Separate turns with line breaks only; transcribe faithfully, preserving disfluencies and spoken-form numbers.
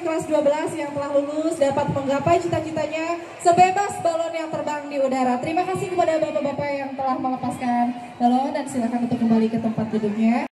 kelas dua belas yang telah lulus dapat menggapai cita-citanya sebebas balon yang terbang di udara. Terima kasih kepada bapak-bapak yang telah melepaskan balon dan silakan untuk kembali ke tempat duduknya.